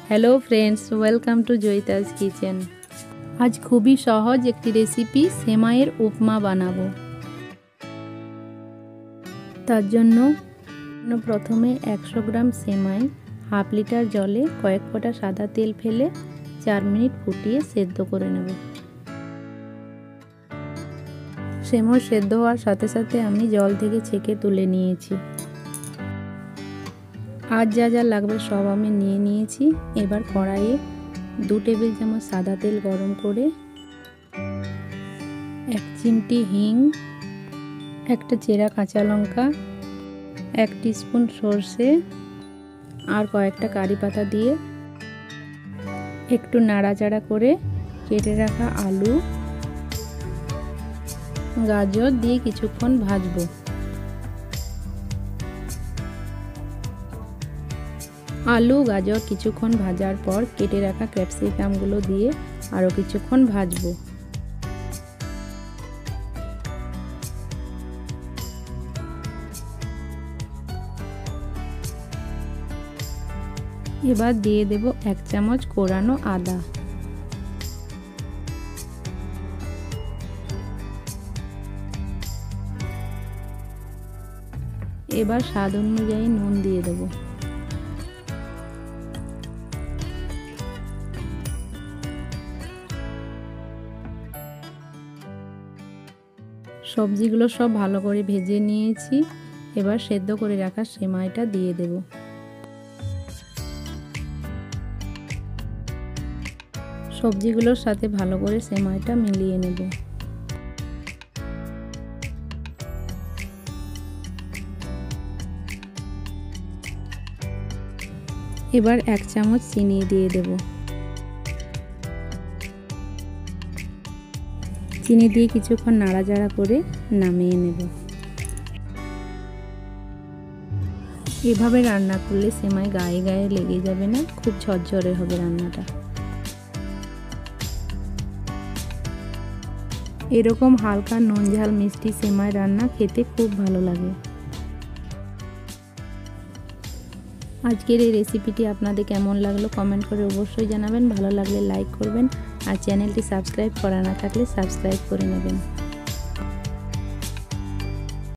Hello friends, welcome to Joyita's kitchen. आज খুবই সহজ একটি রেসিপি সেমাইয়ের উপমা বানাবো। তার জন্য প্রথমে 100 গ্রাম সেমাই হাফ লিটার জলে কয়েক ফোঁটা সাদা তেল ফেলে 4 মিনিট ফুটিয়ে সেদ্ধ করে নেব। সেমাই সেদ্ধ হওয়ার সাথে সাথে আমি জল থেকে ছেঁকে তুলে নিয়েছি। आज যা যা লাগবে সব আমি নিয়ে নিয়েছি। এবার কড়াইয়ে 2 টেবিল চামচ সাদা তেল গরম করে 1 চিমটি হিং, একটা চেরা কাঁচা লঙ্কা, 1 টিস্পুন সরষে আর কয়েকটা কারি পাতা দিয়ে একটু নাড়াচাড়া করে কেটে রাখা আলু, গাজর দিয়ে কিছুক্ষণ ভাজবো। आलू गाजर কিছুক্ষণ ভাজার পর কেটে রাখা ক্যাপসিকামগুলো দিয়ে আরও কিছুক্ষণ ভাজবো। এবার দিয়ে দেব 1 চামচ কোরানো আদা। এবার স্বাদ অনুযায়ী নুন দিয়ে দেব। সবজিগুলো সব ভালো করে ভেজে নিয়েছি। এবার সেদ্ধ করে রাখা সেমাইটা দিয়ে দেব। সবজিগুলোর সাথে ভালো করে সেমাইটা মিলিয়ে নেব। এবার 1 চামচ চিনি দিয়ে দেব। চিনি দিয়ে কিছুক্ষণ নাড়াচাড়া করে নামিয়ে নেব। এভাবে রান্না করলে সেমাই গায়ে গায়ে লেগে যাবে না, খুব ঝরঝরে হবে রান্নাটা। এরকম হালকা নুন ঝাল মিষ্টি সেমাই রান্না খেতে খুব ভালো লাগে। আজকের এই রেসিপিটি আপনাদের কেমন লাগলো কমেন্ট করে অবশ্যই জানাবেন। ভালো লাগলে লাইক করবেন আর চ্যানেলটি সাবস্ক্রাইব করা না থাকলে সাবস্ক্রাইব করে নেবেন।